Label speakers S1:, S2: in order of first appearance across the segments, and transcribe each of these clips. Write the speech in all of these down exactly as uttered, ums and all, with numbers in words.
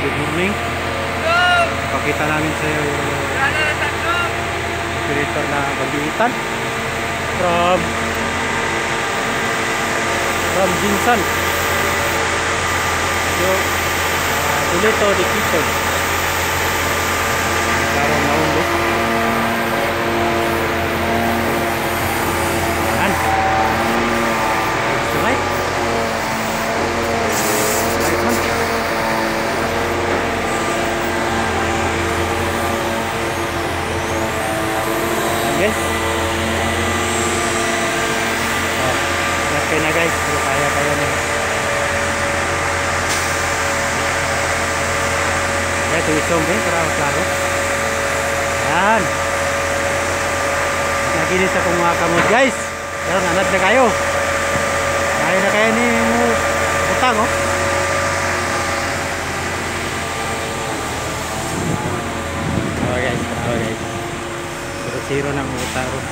S1: good morning. Pakita namin sa iyo yung operator na Bagiitan from from Jinsan. So, uh, dito di kitchen. Karong naulo. Yan. Right. Right man. Guys. Oh, okay na guys, pero kaya kaya na. Ito yung zombie para maklaro. Yan. Naginis ako mga kamot guys. Pero nanad na kayo. Kaya na kaya ni mo utang oh. Oh guys, oh guys. Zero ng utang ron.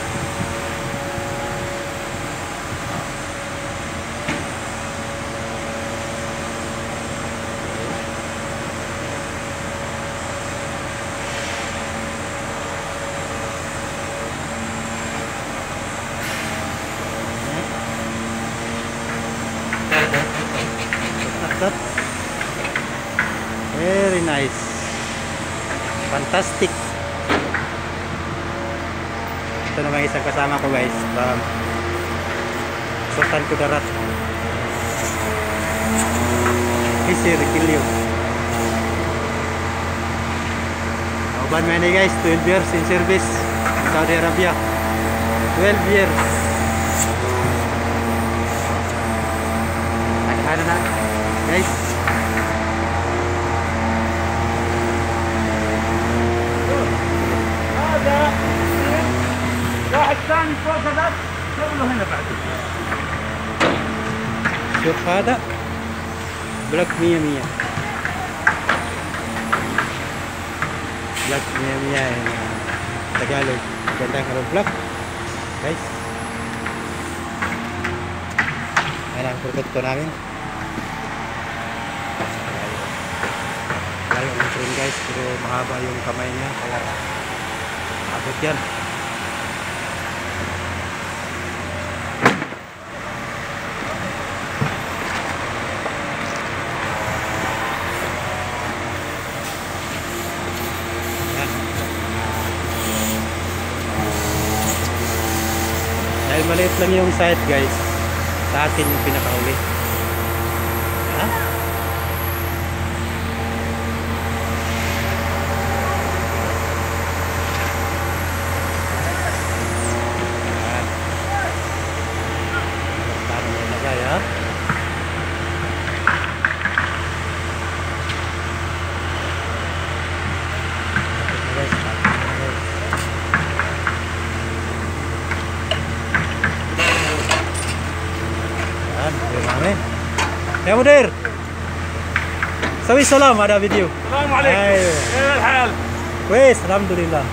S1: Very nice, fantastic. Ito naman isang kasama ko guys, from Sultan Kudarat, Fisir Kilio. Nauban mo yan guys, twelve years in service in Saudi Arabia. twelve years. Ano na guys.
S2: واحد ثاني فوق هذا شغله هنا بعد.
S1: شوف هذا بلاك مية مية بلاك مية مية Tagalog. Ganda ka ng black guys. Ayan ang produkto namin. Layo ang train guys, pero mahaba yung kamay niya kaya abot yan. Dahil maliit lang yung site guys, sa atin yung pinakauli. Ha? Yan. Paano mo ilagay ha? يا مدير سوي سلام على فيديو.
S2: السلام عليكم.
S1: ايوه
S2: كيف الحال؟
S1: كويس الحمد لله.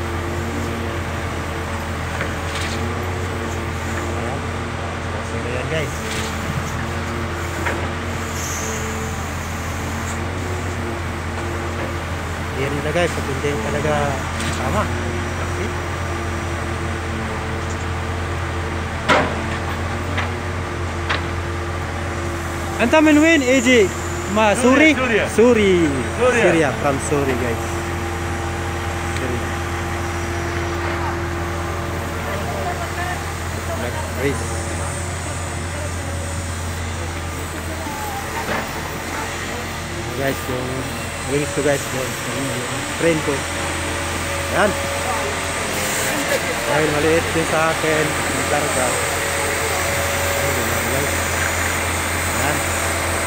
S1: Ayan guys. Yan nila guys, hindi talaga sama. أنت من وين إيجي؟ ما سوري؟
S2: سوريا
S1: سوري
S2: سوريا
S1: سوريا from سوري guys. Nice. Guys, yung wings ko guys, yung train ko. Yan. Dahil maliit din sa akin, yung karga.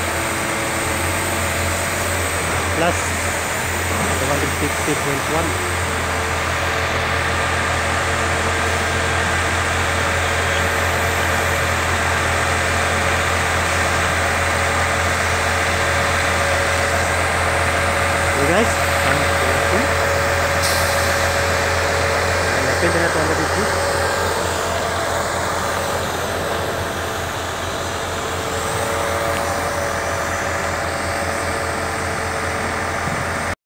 S1: Plus one fifty point one.